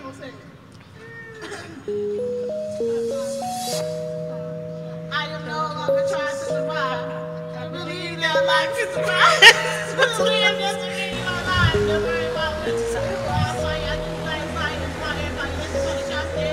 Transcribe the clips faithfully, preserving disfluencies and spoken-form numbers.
I am no longer trying to survive. I believe that life is survive. Believe doesn't mean you're alive. Don't worry about what you say. I'm sorry, I just like flying and flying. Everybody listen to the shots there.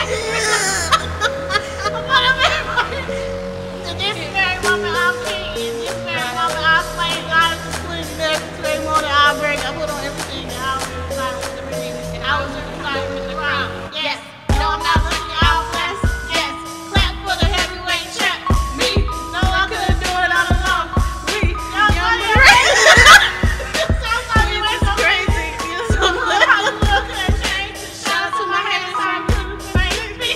I'm not a man. In this very moment, I'm king. In this very moment, I play God is swing. In this very moment, I break. I put on everything. And I was inside with the redeeming. And I was inside with the crown. Yes. No, I'm not looking out blessed. Yes. Clap for the heavyweight champ. Me. No, I couldn't do it all alone. We. Y'all funny. Sounds like you went so crazy. You're so good. How you look and change. Shout out to my hands. I'm good. Thank me.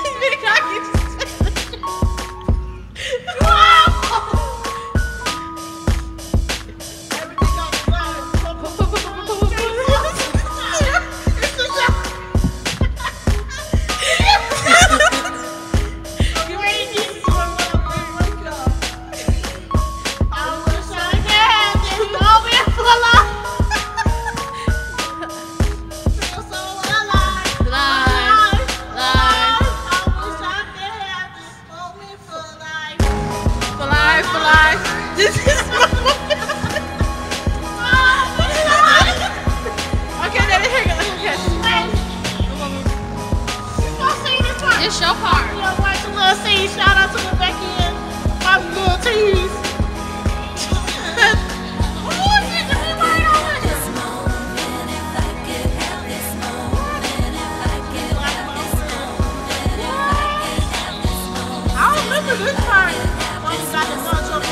It's your part. You know, watch a little scene. Shout out to the Becky and my little tease. I remember this part. When we got the bunch of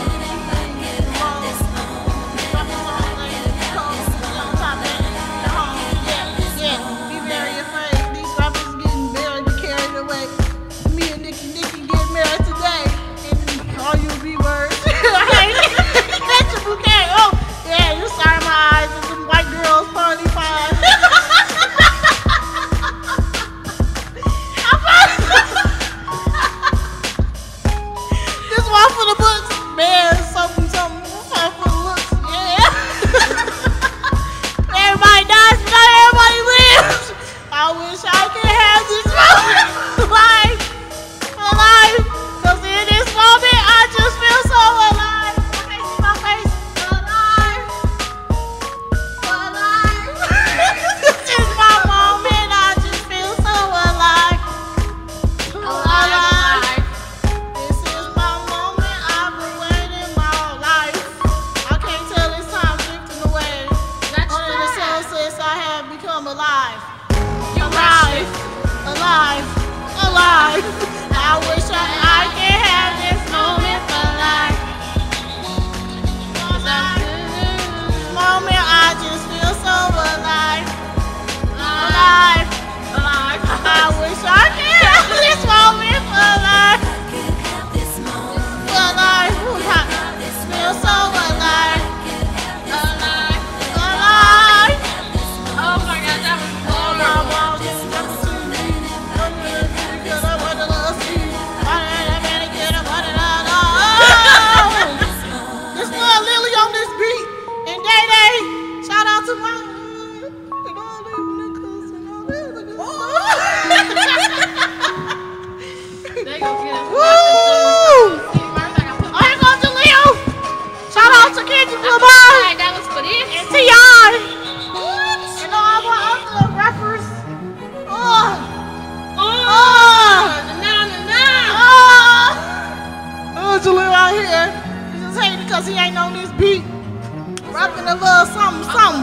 he ain't on this beat. Rapping a little something, something.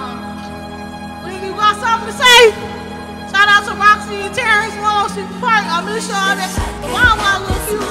When you got something to say, shout out to Roxy and Terrence Wall, she part. I miss y'all. That mom, I love you.